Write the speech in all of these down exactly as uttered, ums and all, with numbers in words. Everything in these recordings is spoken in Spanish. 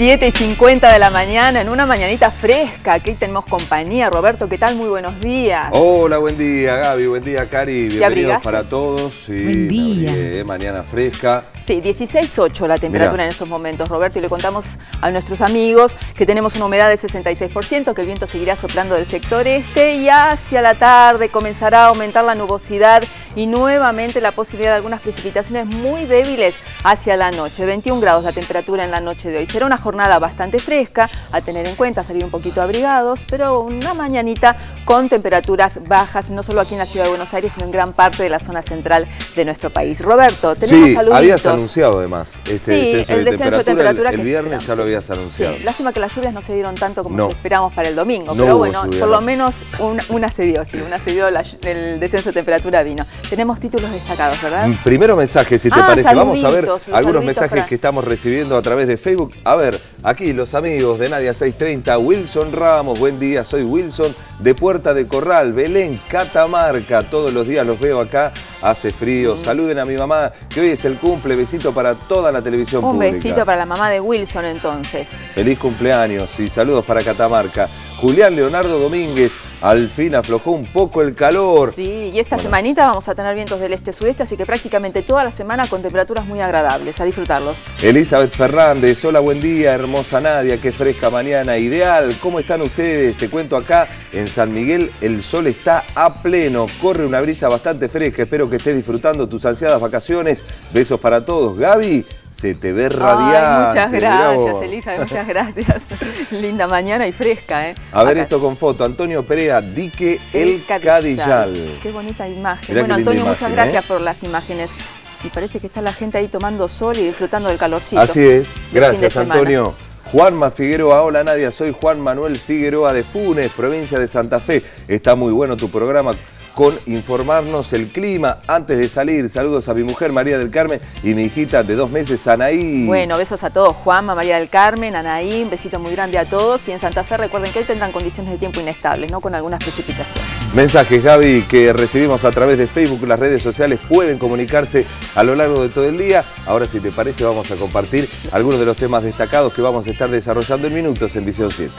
siete y cincuenta de la mañana, en una mañanita fresca. Aquí tenemos compañía. Roberto, ¿qué tal? Muy buenos días. Hola, buen día, Gaby, buen día, Cari. Bienvenidos para todos. Sí, buen día. Abrigué, mañana fresca. Sí, dieciséis punto ocho la temperatura Mirá. en estos momentos, Roberto, y le contamos a nuestros amigos que tenemos una humedad de sesenta y seis por ciento, que el viento seguirá soplando del sector este y hacia la tarde comenzará a aumentar la nubosidad y nuevamente la posibilidad de algunas precipitaciones muy débiles hacia la noche. veintiún grados la temperatura en la noche de hoy. Será una jornada bastante fresca, a tener en cuenta, salir un poquito abrigados, pero una mañanita con temperaturas bajas, no solo aquí en la ciudad de Buenos Aires, sino en gran parte de la zona central de nuestro país. Roberto, tenemos sí, saluditos. Habías anunciado además este sí, descenso, el de, descenso temperatura, de temperatura. El, que el viernes ya lo habías anunciado. Sí, lástima que las lluvias no se dieron tanto como no. esperamos para el domingo, no pero bueno, lluvia, por no. lo menos una, una se dio, sí, una se dio, la, el descenso de temperatura vino. Tenemos títulos destacados, ¿verdad? Primero mensaje, si te ah, parece. Vamos a ver algunos mensajes para... que estamos recibiendo a través de Facebook. A ver, aquí los amigos de Nadia seiscientos treinta, Wilson Ramos, buen día, soy Wilson de Puerta de Corral, Belén, Catamarca. Todos los días los veo acá, hace frío. Mm. Saluden a mi mamá, que hoy es el cumple. Besito para toda la televisión Un pública. Un besito para la mamá de Wilson, entonces. Feliz cumpleaños y saludos para Catamarca. Julián Leonardo Domínguez, al fin aflojó un poco el calor. Sí, y esta bueno. semanita vamos a tener vientos del este-sudeste, así que prácticamente toda la semana con temperaturas muy agradables. A disfrutarlos. Elizabeth Fernández, hola, buen día, hermosa Nadia, qué fresca mañana, ideal. ¿Cómo están ustedes? Te cuento acá, en San Miguel, el sol está a pleno, corre una brisa bastante fresca. Espero que estés disfrutando tus ansiadas vacaciones. Besos para todos. Gaby, se te ve radiante. Ay, muchas gracias, Elizabeth, muchas gracias. Linda mañana y fresca, ¿eh? A ver acá. Esto con foto. Antonio Perea, Dique El, el Cadillal. Cadillal. Qué bonita imagen. Mirá bueno, linda Antonio, imagen, muchas gracias ¿eh? por las imágenes. Y parece que está la gente ahí tomando sol y disfrutando del calorcito. Así es. Gracias, fin de Antonio. Juanma Figueroa, hola Nadia, soy Juan Manuel Figueroa de Funes, provincia de Santa Fe. Está muy bueno tu programa con informarnos el clima antes de salir. Saludos a mi mujer María del Carmen y mi hijita de dos meses, Anaí. Bueno, besos a todos, Juanma, María del Carmen, Anaí, un besito muy grande a todos. Y en Santa Fe recuerden que hoy tendrán condiciones de tiempo inestables, ¿no? Con algunas precipitaciones. Mensajes, Gaby, que recibimos a través de Facebook, las redes sociales pueden comunicarse a lo largo de todo el día. Ahora, si te parece, vamos a compartir algunos de los temas destacados que vamos a estar desarrollando en minutos en Visión siete.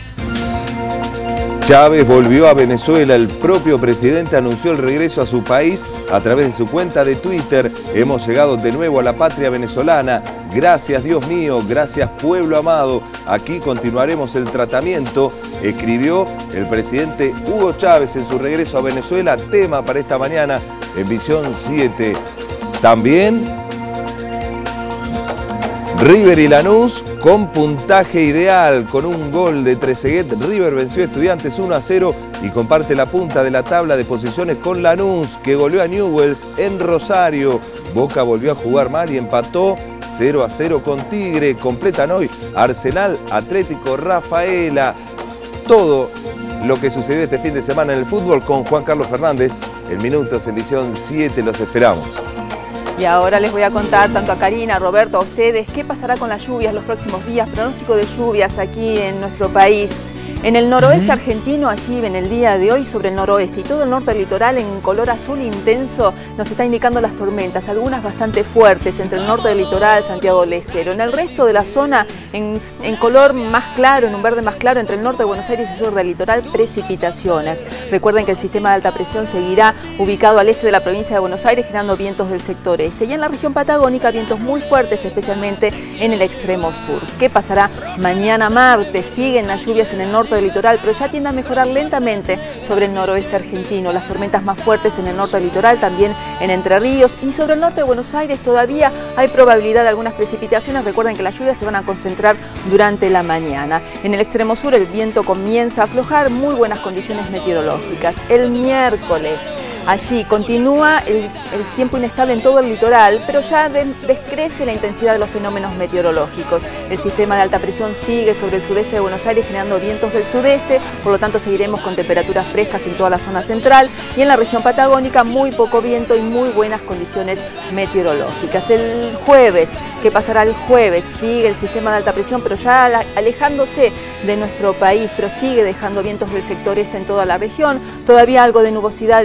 Chávez volvió a Venezuela. El propio presidente anunció el regreso a su país a través de su cuenta de Twitter. Hemos llegado de nuevo a la patria venezolana. Gracias, Dios mío. Gracias, pueblo amado. Aquí continuaremos el tratamiento, escribió el presidente Hugo Chávez en su regreso a Venezuela. Tema para esta mañana en Visión siete. También River y Lanús con puntaje ideal, con un gol de Trezeguet. River venció a Estudiantes uno a cero y comparte la punta de la tabla de posiciones con Lanús, que goleó a Newell's en Rosario. Boca volvió a jugar mal y empató cero a cero con Tigre. Completan hoy Arsenal, Atlético Rafaela. Todo lo que sucedió este fin de semana en el fútbol con Juan Carlos Fernández. En minutos en Visión siete los esperamos. Y ahora les voy a contar tanto a Karina, a Roberto, a ustedes, qué pasará con las lluvias los próximos días, pronóstico de lluvias aquí en nuestro país. En el noroeste argentino, allí en el día de hoy sobre el noroeste y todo el norte del litoral en color azul intenso nos está indicando las tormentas, algunas bastante fuertes entre el norte del litoral, Santiago del Estero. En el resto de la zona en, en color más claro, en un verde más claro entre el norte de Buenos Aires y sur del litoral, precipitaciones. Recuerden que el sistema de alta presión seguirá ubicado al este de la provincia de Buenos Aires generando vientos del sector este y en la región patagónica vientos muy fuertes, especialmente en el extremo sur. ¿Qué pasará mañana martes? Siguen las lluvias en el norte del litoral, pero ya tiende a mejorar lentamente sobre el noroeste argentino. Las tormentas más fuertes en el norte del litoral, también en Entre Ríos y sobre el norte de Buenos Aires todavía hay probabilidad de algunas precipitaciones. Recuerden que las lluvias se van a concentrar durante la mañana. En el extremo sur el viento comienza a aflojar, muy buenas condiciones meteorológicas. El miércoles allí continúa el, el tiempo inestable en todo el litoral, pero ya de, descrece la intensidad de los fenómenos meteorológicos. El sistema de alta presión sigue sobre el sudeste de Buenos Aires generando vientos del sudeste, por lo tanto seguiremos con temperaturas frescas en toda la zona central y en la región patagónica muy poco viento y muy buenas condiciones meteorológicas. El jueves, ¿qué pasará el jueves? Sigue el sistema de alta presión, pero ya alejándose de nuestro país, pero sigue dejando vientos del sector este en toda la región. Todavía algo de nubosidad y algo de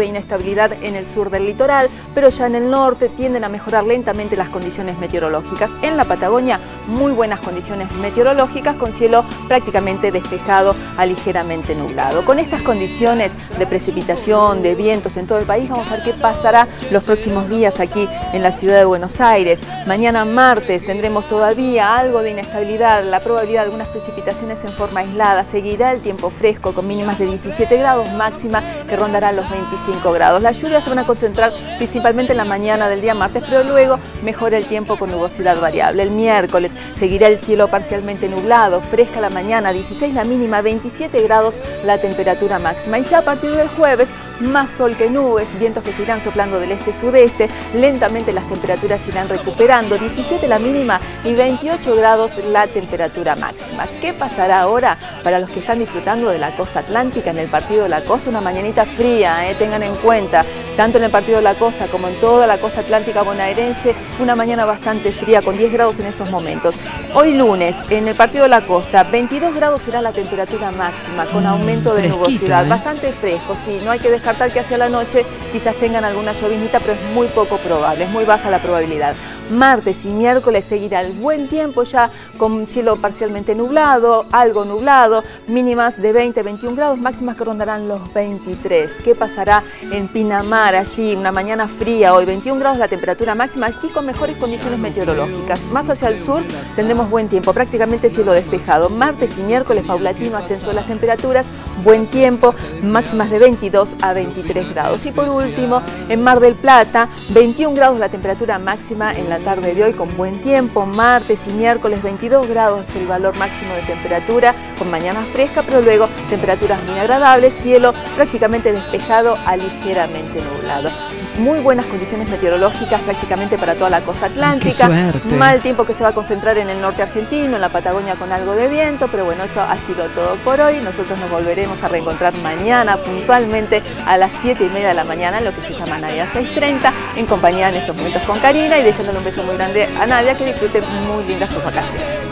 de inestabilidad en el sur del litoral, pero ya en el norte tienden a mejorar lentamente las condiciones meteorológicas. En la Patagonia, muy buenas condiciones meteorológicas con cielo prácticamente despejado a ligeramente nublado. Con estas condiciones de precipitación, de vientos en todo el país, vamos a ver qué pasará los próximos días aquí en la ciudad de Buenos Aires. Mañana martes tendremos todavía algo de inestabilidad, la probabilidad de algunas precipitaciones en forma aislada. Seguirá el tiempo fresco con mínimas de diecisiete grados, máxima que rondará los veinticinco grados. Las lluvias se van a concentrar principalmente en la mañana del día martes, pero luego mejora el tiempo con nubosidad variable. El miércoles seguirá el cielo parcialmente nublado, fresca la mañana, dieciséis la mínima, veintisiete grados la temperatura máxima. Y ya a partir del jueves, más sol que nubes, vientos que se irán soplando del este-sudeste, lentamente las temperaturas se irán recuperando, diecisiete la mínima y veintiocho grados la temperatura máxima. ¿Qué pasará ahora para los que están disfrutando de la costa atlántica en el partido de la costa? Una mañanita fría, eh, tengan en cuenta, tanto en el partido de la costa como en toda la costa atlántica bonaerense, una mañana bastante fría con diez grados en estos momentos. Hoy lunes, en el partido de la costa, veintidós grados será la temperatura máxima, con aumento de Fresquito, nubosidad, ¿eh? Bastante fresco, sí, no hay que descartar que hacia la noche quizás tengan alguna llovinita, pero es muy poco probable, es muy baja la probabilidad. Martes y miércoles seguirá el buen tiempo ya con cielo parcialmente nublado, algo nublado, mínimas de veinte a veintiún grados, máximas que rondarán los veintitrés. ¿Qué pasará en Pinamar? Allí una mañana fría hoy, veintiún grados la temperatura máxima, aquí con mejores condiciones meteorológicas. Más hacia el sur tendremos buen tiempo, prácticamente cielo despejado. Martes y miércoles paulatino ascenso de las temperaturas, buen tiempo, máximas de veintidós a veintitrés grados. Y por último, en Mar del Plata, veintiún grados la temperatura máxima en la tarde de hoy con buen tiempo. Martes y miércoles veintidós grados el valor máximo de temperatura, con mañana fresca, pero luego temperaturas muy agradables, cielo prácticamente despejado a ligeramente nublado. Muy buenas condiciones meteorológicas prácticamente para toda la costa atlántica. ¡Qué suerte! Mal tiempo que se va a concentrar en el norte argentino, en la Patagonia con algo de viento, pero bueno, eso ha sido todo por hoy. Nosotros nos volveremos a reencontrar mañana puntualmente a las siete y media de la mañana en lo que se llama Nadia seis treinta, en compañía en estos momentos con Karina, y deseándole un beso muy grande a Nadia, que disfrute muy lindas sus vacaciones.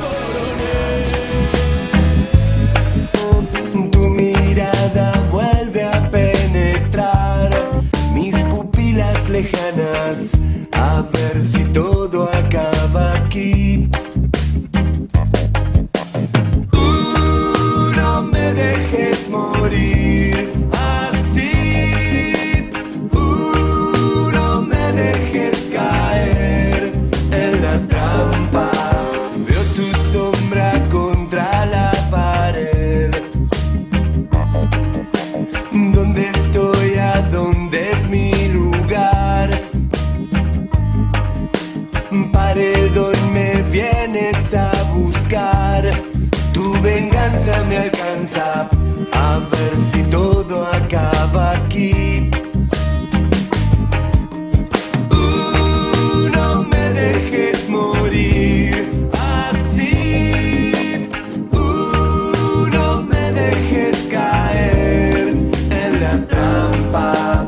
Tu mirada vuelve a penetrar mis pupilas lejanas, a ver si todo acaba aquí. Uh, no me dejes morir así. Uh, no me dejes caer en la trampa. Veo tu sombra contra la pared. ¿Dónde estoy? ¿A dónde es mi lugar? Paredón, me vienes a buscar. Tu venganza me alcanza, a ver si todo acaba aquí. Uh, no me dejes morir así. Uh, no me dejes caer en la trampa.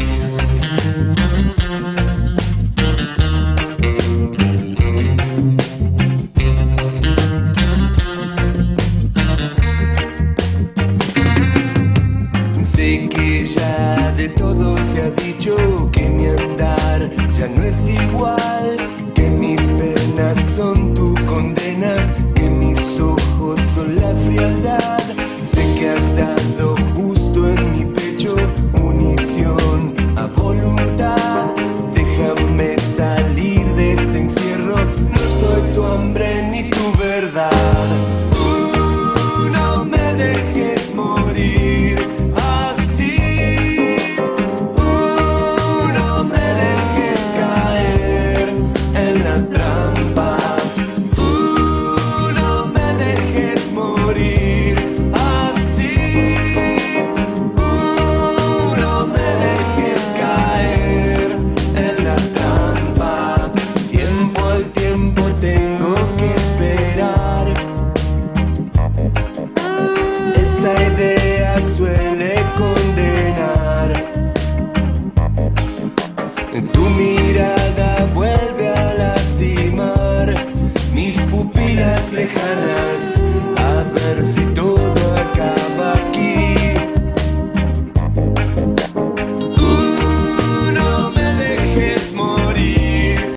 Sé que ya de todo se ha dicho, que mi andar ya no es igual, que mis penas son tu condena, que mis ojos son la frialdad. Sé que has dado justo en mi pecho munición a voluntad. Déjame salir de este encierro, no soy tu hambre ni tu verdad. Uh, no me dejes morir así. Uh, no me dejes caer en la trampa. Uh, no me dejes morir así. Uh, no me dejes caer en la trampa. Tiempo al tiempo tengo que esperar. Esa idea suele condenar. Tu mirada vuelve a lastimar mis pupilas lejanas, a ver si todo acaba